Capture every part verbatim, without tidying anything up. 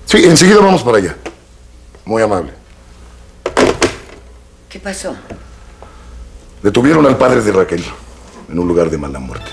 Sí, enseguida vamos para allá. Muy amable. ¿Qué pasó? Detuvieron al padre de Raquel en un lugar de mala muerte.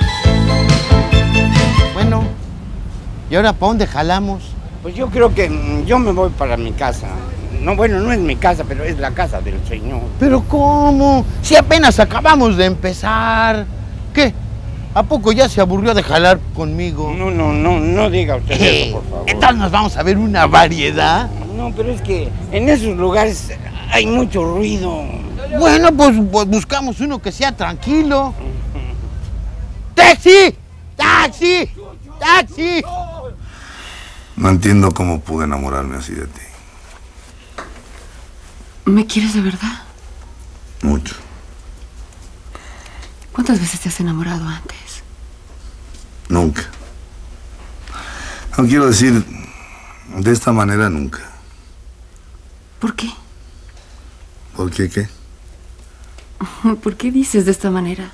Bueno, ¿y ahora para dónde jalamos? Pues yo creo que mm, yo me voy para mi casa. No, bueno, no es mi casa, pero es la casa del señor. ¿Pero cómo? Si apenas acabamos de empezar. ¿Qué? ¿A poco ya se aburrió de jalar conmigo? No, no, no, no diga usted ¿Qué? eso, por favor. Entonces nos vamos a ver una variedad. No, pero es que en esos lugares hay mucho ruido. Bueno, pues, pues buscamos uno que sea tranquilo. ¡Taxi! ¡Taxi! ¡Taxi! No entiendo cómo pude enamorarme así de ti. ¿Me quieres de verdad? Mucho. ¿Cuántas veces te has enamorado antes? Nunca. No quiero decir, de esta manera nunca. ¿Por qué? ¿Por qué qué? ¿Por qué dices de esta manera?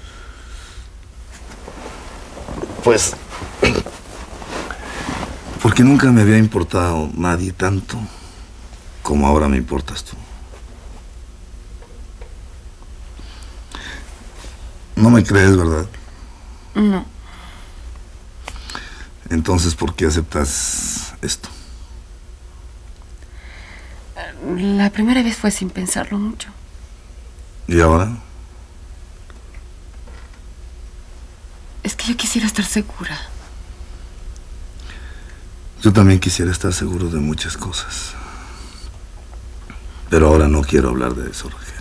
Pues... porque nunca me había importado nadie tanto como ahora me importas tú. No me crees, ¿verdad? No. Entonces, ¿por qué aceptas esto? La primera vez fue sin pensarlo mucho. ¿Y ahora? Es que yo quisiera estar segura. Yo también quisiera estar seguro de muchas cosas. Pero ahora no quiero hablar de eso, Raquel.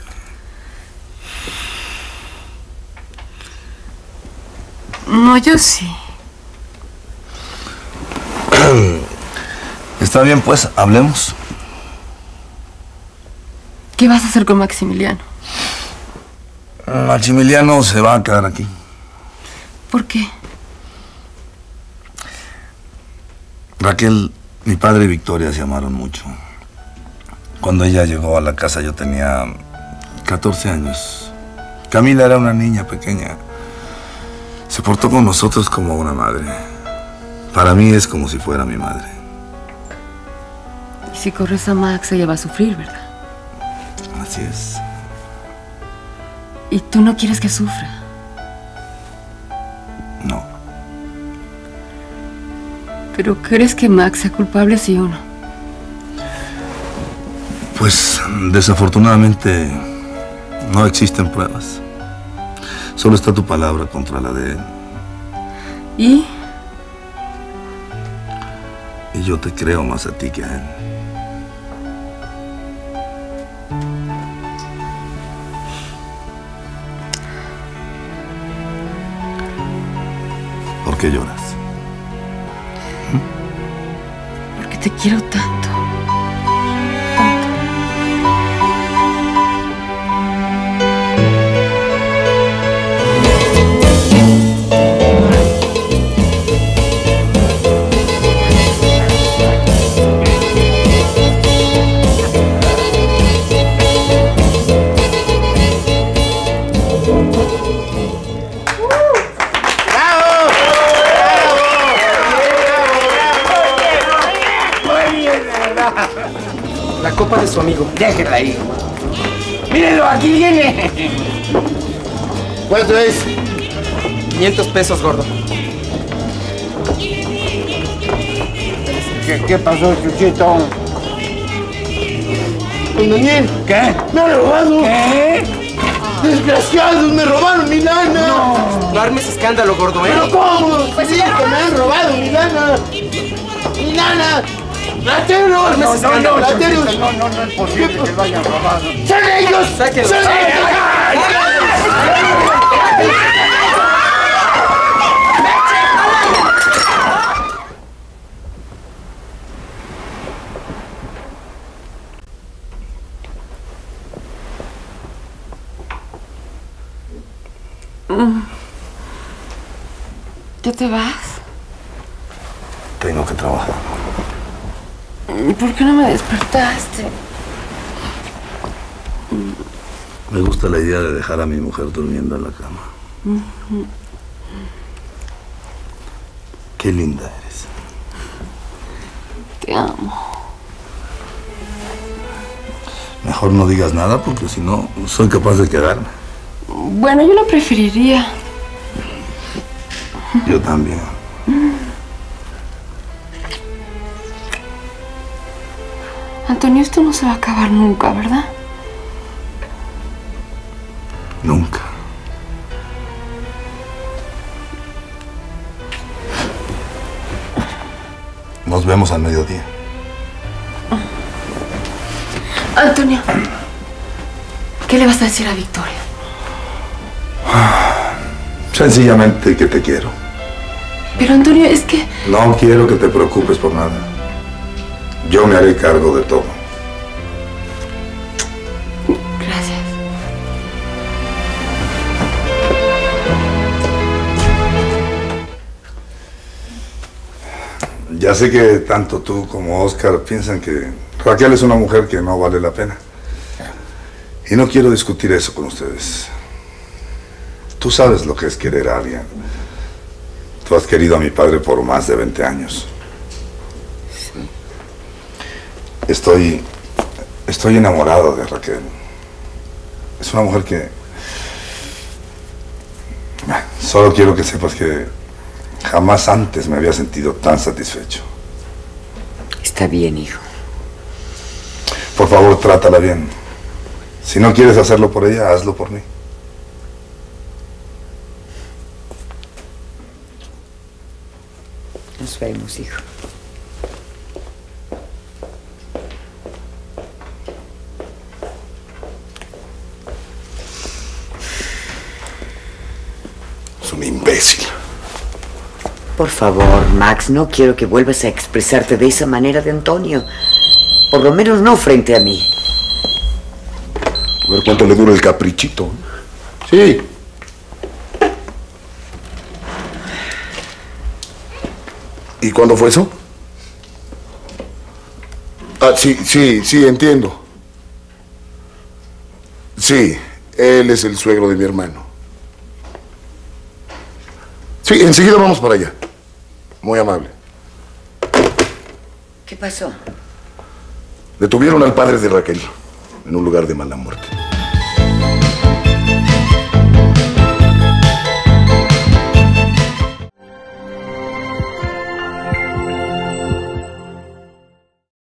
No, yo sí. Está bien, pues, hablemos. ¿Qué vas a hacer con Maximiliano? Maximiliano se va a quedar aquí. ¿Por qué? Raquel, mi padre y Victoria se amaron mucho. Cuando ella llegó a la casa yo tenía catorce años. Camila era una niña pequeña. Se portó con nosotros como una madre. Para mí es como si fuera mi madre. Y si corres a Max, ella va a sufrir, ¿verdad? Así es. ¿Y tú no quieres que sufra? No. ¿Pero crees que Max sea culpable, sí o no? Pues, desafortunadamente, no existen pruebas. Solo está tu palabra contra la de él. ¿Y? Y yo te creo más a ti que a él. ¿Por qué lloras? Porque te quiero tanto. La copa de su amigo. Déjela ahí. ¡Mírenlo, aquí viene! ¿Cuánto es? quinientos pesos, gordo. ¿Qué, qué pasó, Chuchito? Don Daniel. ¿Qué? ¡Me han robado! ¿Qué? ¡Desgraciados! ¡Me robaron mi lana! No. No armes escándalo, gordo, ¿eh? ¿Pero cómo? Pues sí, que me han robado mi lana. ¡Mi lana! ¡Rateros! No armes escándalo. ¡Rateros! No, no, no es posible que lo hayan robado. ¡Son ellos! Sáquenlo. ¡Son ellos! ¿Ya te vas? Tengo que trabajar. ¿Por qué no me despertaste? Me gusta la idea de dejar a mi mujer durmiendo en la cama. Uh-huh. Qué linda eres. te amo. Mejor no digas nada porque si no, soy capaz de quedarme. Bueno, yo lo preferiría. Yo también. Antonio, esto no se va a acabar nunca, ¿verdad? Nunca. Nos vemos al mediodía. Antonio, ¿qué le vas a decir a Victoria? Sencillamente que te quiero. Pero Antonio, es que... No quiero que te preocupes por nada. Yo me haré cargo de todo. Gracias. Ya sé que tanto tú como Oscar piensan que Raquel es una mujer que no vale la pena. Y no quiero discutir eso con ustedes. Tú sabes lo que es querer a alguien. Tú has querido a mi padre por más de veinte años. Sí. Estoy... Estoy enamorado de Raquel. Es una mujer que... Solo quiero que sepas que jamás antes me había sentido tan satisfecho. Está bien, hijo. Por favor, trátala bien. Si no quieres hacerlo por ella, hazlo por mí. Nos vemos, hijo. Es un imbécil. Por favor, Max, no quiero que vuelvas a expresarte de esa manera de Antonio. Por lo menos no frente a mí. A ver cuánto le dura el caprichito. Sí. ¿Y cuándo fue eso? Ah, sí, sí, sí, entiendo. Sí, él es el suegro de mi hermano. Sí, enseguida vamos para allá. Muy amable. ¿Qué pasó? Detuvieron al padre de Raquel en un lugar de mala muerte.